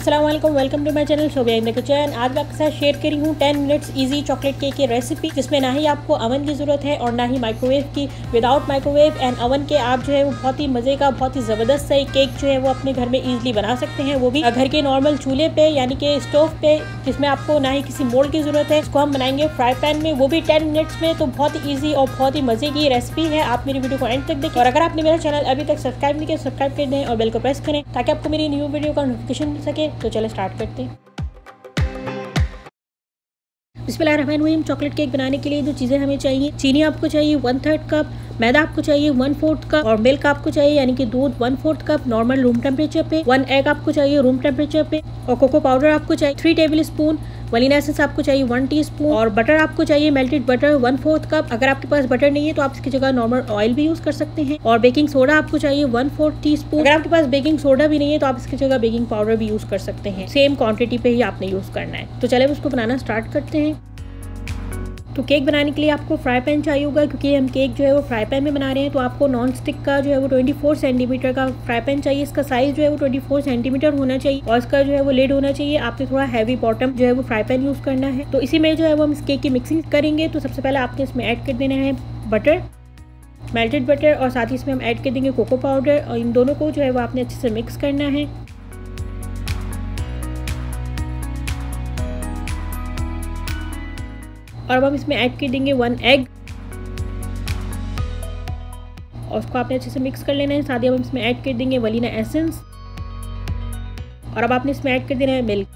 अस्सलाम वालेकुम, welcome to my channel Shobia in the kitchen. आज मैं आपके साथ शेयर करी हूँ 10 मिनट्स इजी चॉकलेट केक की रेसिपी, जिसमें ना ही आपको अवन की ज़रूरत है और ना ही माइक्रोवेव की। विदाउट माइक्रोवेव एंड अवन के आप जो है वो बहुत ही मज़े का, बहुत ही ज़बरदस्त सा केक जो है वो अपने घर में ईजिली बना सकते हैं, वो भी घर के नॉर्मल चूल्हे पे यानी कि स्टोव पे, जिसमें आपको ना ही किसी मोल्ड की ज़रूरत है। इसको हम बनाएंगे फ्राई पैन में, वो भी 10 मिनट्स में। तो बहुत ही ईजी और बहुत ही मज़े की रेसिपी है। आप मेरी वीडियो को एंड तक देखें और अगर आपने मेरा चैनल अभी तक सब्सक्राइब नहीं किया, सब्सक्राइब कर दें और बेल को प्रेस करें ताकि आपको मेरी न्यू वीडियो का नोटिफिकेशन मिल सके। तो चले स्टार्ट करते हैं। बिस्मिल्लाहिर्रहमानिर्रहीम। चॉकलेट केक बनाने के लिए जो चीज़ें हमें चाहिए, चीनी आपको चाहिए 1/3 कप, मैदा आपको चाहिए 1/4 कप और मिल्क आपको चाहिए यानी कि दूध 1/4 कप नॉर्मल रूम टेम्परेचर पे, 1 एग आपको चाहिए रूम टेम्परेचर पे और कोको पाउडर आपको चाहिए 3 टेबल स्पून, वनीला एसेंस आपको चाहिए 1 टीस्पून और बटर आपको चाहिए मेल्टेड बटर 1/4 कप। अगर आपके पास बटर नहीं है तो आप इसकी जगह नॉर्मल ऑयल भी यूज कर सकते हैं। और बेकिंग सोडा आपको चाहिए 1/4 टीस्पून। अगर आपके पास बेकिंग सोडा भी नहीं है तो आप इसकी जगह बेकिंग पाउडर भी यूज कर सकते हैं। सेम क्वांटिटी पे ही आपने यूज करना है। तो चले उसको बनाना स्टार्ट करते हैं। तो केक बनाने के लिए आपको फ्राई पैन चाहिए होगा, क्योंकि हम केक जो है वो फ्राई पैन में बना रहे हैं। तो आपको नॉन स्टिक का जो है वो 24 सेंटीमीटर का फ्राई पैन चाहिए। इसका साइज जो है वो 24 सेंटीमीटर होना चाहिए और इसका जो है वो लिड होना चाहिए। आपने थोड़ा हैवी बॉटम जो है वो फ्राई पैन यूज करना है। तो इसी में जो है वो हम इस केक की मिक्सिंग करेंगे। तो सबसे पहले आपने इसमें ऐड कर देना है बटर, मेल्टेड बटर, और साथ ही इसमें हम ऐड कर देंगे कोको पाउडर और इन दोनों को जो है वो आपने अच्छे से मिक्स करना है। और अब हम इसमें ऐड कर देंगे 1 एग और उसको आपने अच्छे से मिक्स कर लेना है। साथ ही हम इसमें ऐड कर देंगे वनीला एसेंस और अब आपने इसमें ऐड कर देना है मिल्क।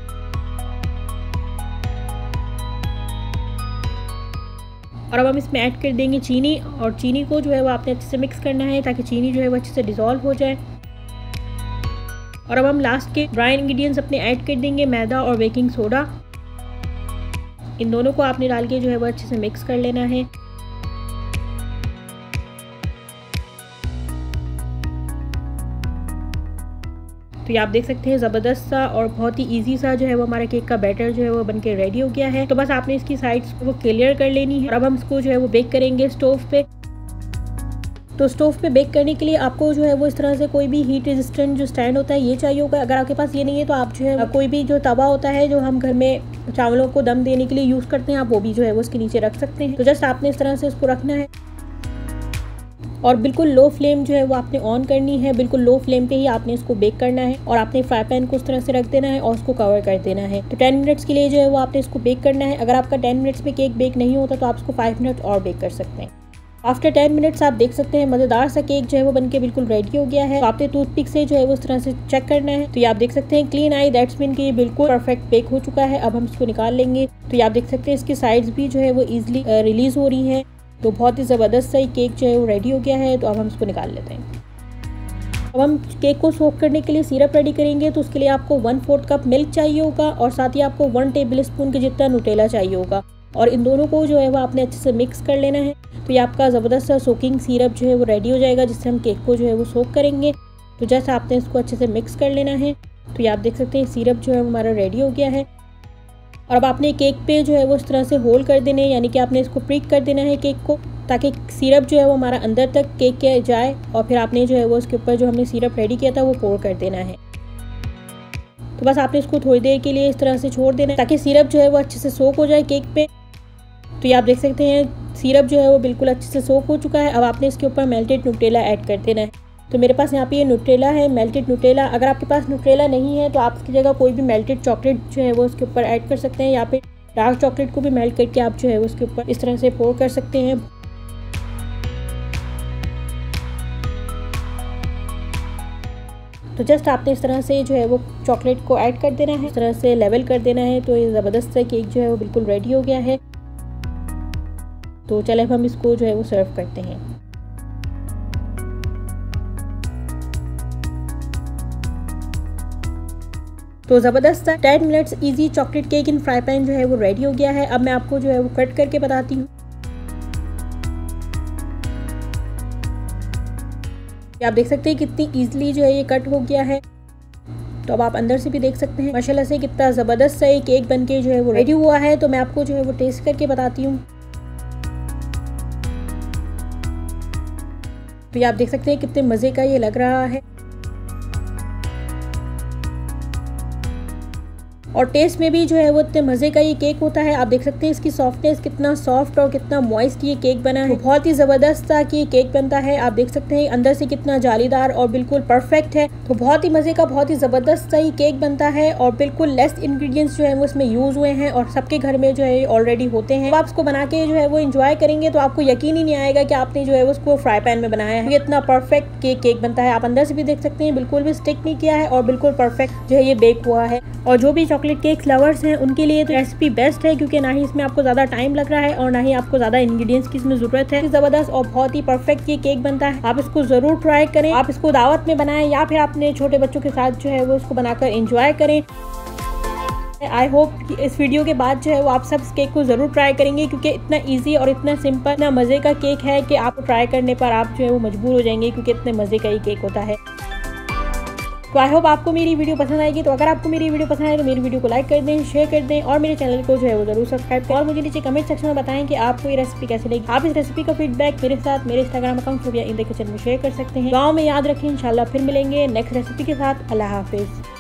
और अब हम इसमें ऐड कर देंगे चीनी और चीनी को जो है वो आपने अच्छे से मिक्स करना है ताकि चीनी जो है वो अच्छे से डिसॉल्व हो जाए। और अब हम लास्ट के ड्राई इंग्रेडिएंट्स अपने ऐड कर देंगे मैदा और बेकिंग सोडा। इन दोनों को आपने डाल के जो है वो अच्छे से मिक्स कर लेना है। तो ये आप देख सकते हैं ज़बरदस्त सा और बहुत ही इजी सा जो है वो हमारा केक का बैटर जो है वो बनके रेडी हो गया है। तो बस आपने इसकी साइड्स को क्लियर कर लेनी है। और अब हम इसको जो है वो बेक करेंगे स्टोव पे। तो स्टोव पे बेक करने के लिए आपको जो है वो इस तरह से कोई भी हीट रेजिस्टेंट जो स्टैंड होता है ये चाहिए होगा। अगर आपके पास ये नहीं है तो आप जो है कोई भी जो तवा होता है जो हम घर में चावलों को दम देने के लिए यूज़ करते हैं, आप वो भी जो है वो इसके नीचे रख सकते हैं। तो जस्ट आपने इस तरह से इसको रखना है और बिल्कुल लो फ्लेम जो है वो आपने ऑन करनी है। बिल्कुल लो फ्लेम पे ही आपने इसको बेक करना है और आपने फ्राई पैन को उस तरह से रख देना है और उसको कवर कर देना है। तो 10 मिनट्स के लिए जो है वो आपने इसको बेक करना है। अगर आपका 10 मिनट्स में केक बेक नहीं होता तो आप इसको 5 मिनट और बेक कर सकते हैं। आफ्टर 10 मिनट्स आप देख सकते हैं मज़ेदार सा केक जो है वो बनके बिल्कुल रेडी हो गया है। तो आपने टूथपिक से जो है वो इस तरह से चेक करना है। तो ये आप देख सकते हैं क्लीन आई, दैट्स मीन कि ये बिल्कुल परफेक्ट बेक हो चुका है। अब हम इसको निकाल लेंगे। तो ये आप देख सकते हैं इसकी साइड्स भी जो है वो ईजिली रिलीज हो रही है। तो बहुत ही ज़बरदस्त सा ये केक जो है वो रेडी हो गया है। तो अब हम इसको निकाल लेते हैं। अब हम केक को सोक करने के लिए सिरप रेडी करेंगे। तो उसके लिए आपको 1/4 कप मिल्क चाहिए होगा और साथ ही आपको 1 टेबल स्पून के जितना न्यूटेला चाहिए होगा और इन दोनों को जो है वो आपने अच्छे से मिक्स कर लेना है। तो ये आपका ज़बरदस्त सा सोकिंग सिरप जो है वो रेडी हो जाएगा, जिससे हम केक को जो है वो सोक करेंगे। तो जैसे आपने इसको अच्छे से मिक्स कर लेना है। तो ये आप देख सकते हैं सिरप जो है हमारा रेडी हो गया है। और अब आपने केक पे जो है वो इस तरह से होल कर देने, यानी कि आपने इसको प्रीक कर देना है केक को, ताकि सिरप जो है वो हमारा अंदर तक केक के जाए। और फिर आपने जो है वो उसके ऊपर जो हमने सिरप रेडी किया था वो पोर कर देना है। तो बस आपने इसको थोड़ी देर के लिए इस तरह से छोड़ देना है ताकि सिरप जो है वो अच्छे से सोक हो जाए केक पे। तो ये आप देख सकते हैं सिरप जो है वो बिल्कुल अच्छे से सोक हो चुका है। अब आपने इसके ऊपर मेल्टेड न्यूटेला ऐड कर देना है। तो मेरे पास यहाँ पे ये न्यूटेला है, मेल्टेड न्यूटेला। अगर आपके पास न्यूटेला नहीं है तो आप इसकी जगह कोई भी मेल्टेड चॉकलेट जो है वो उसके ऊपर ऐड कर सकते हैं। यहाँ पे डार्क चॉकलेट को भी मेल्ट करके आप जो है वो उसके ऊपर इस तरह से पोर कर सकते हैं। तो जस्ट आपने इस तरह से जो है वो चॉकलेट को ऐड कर देना है, इस तरह से लेवल कर देना है। तो ये ज़बरदस्त सा केक जो है वो बिल्कुल रेडी हो गया है। तो चले हम इसको जो है वो सर्व करते हैं। तो ज़बरदस्त सा 10 minutes easy chocolate cake in fry pan जो है वो रेडी हो गया है। अब मैं आपको जो है वो कट करके बताती हूँ। आप देख सकते हैं कितनी इजीली जो है ये कट हो गया है। तो अब आप अंदर से भी देख सकते हैं माशाल्लाह से कितना ज़बरदस्त सा ये केक बनके जो है वो रेडी हुआ है। तो मैं आपको जो है वो टेस्ट करके बताती हूँ। तो ये आप देख सकते हैं कितने मज़े का ये लग रहा है। और टेस्ट में भी जो है वो इतने मजे का ये केक होता है। आप देख सकते हैं इसकी सॉफ्टनेस कितना सॉफ्ट और कितना मॉइस्ट ये केक बना है। बहुत ही जबरदस्त सा कि केक बनता है। आप देख सकते हैं अंदर से कितना जालीदार और बिल्कुल परफेक्ट है। तो बहुत ही मजे का बहुत ही जबरदस्त सा ये केक बनता है और बिल्कुल लेस इंग्रेडिएंट्स जो है वो इसमें यूज हुए हैं और सबके घर में जो है ऑलरेडी होते हैं। तो आप इसको बना के जो है वो एंजॉय करेंगे तो आपको यकीन ही नहीं आएगा कि आपने जो है उसको फ्राई पैन में बनाया है। इतना परफेक्ट केक बनता है। आप अंदर से भी देख सकते हैं बिल्कुल भी स्टिक नहीं किया है और बिल्कुल परफेक्ट जो है ये बेक हुआ है। और जो भी चॉकलेट केक लवर्स हैं उनके लिए तो रेसिपी बेस्ट है, क्योंकि ना ही इसमें आपको ज्यादा टाइम लग रहा है और ना ही आपको ज्यादा इंग्रेडिएंट्स की इसमें जरूरत है। जबरदस्त और बहुत ही परफेक्ट ये केक बनता है। आप इसको जरूर ट्राई करें। आप इसको दावत में बनाएं या फिर अपने छोटे बच्चों के साथ जो है वो इसको बनाकर एंजॉय करें। आई होप कि इस वीडियो के बाद जो है वो आप सब इस केक को जरूर ट्राई करेंगे, क्योंकि इतना इजी और इतना सिंपल इतना मजे का केक है कि आप ट्राई करने पर आप जो है वो मजबूर हो जाएंगे, क्योंकि इतने मजे का ये केक होता है। तो आई होप आपको मेरी वीडियो पसंद आएगी। तो अगर आपको मेरी वीडियो पसंद आए तो मेरी वीडियो को लाइक कर दें, शेयर कर दें और मेरे चैनल को जो है वो जरूर सब्सक्राइब करें। और मुझे नीचे कमेंट सेक्शन में बताएं कि आपको ये रेसिपी कैसी लगी। आप इस रेसिपी का फीडबैक मेरे साथ मेरे Instagram account Sobia in the kitchen में शेयर कर सकते हैं। गाँव में याद रखें, इंशाल्लाह फिर मिलेंगे नेक्स्ट रेसिपी के साथ। अल्लाह हाफिज।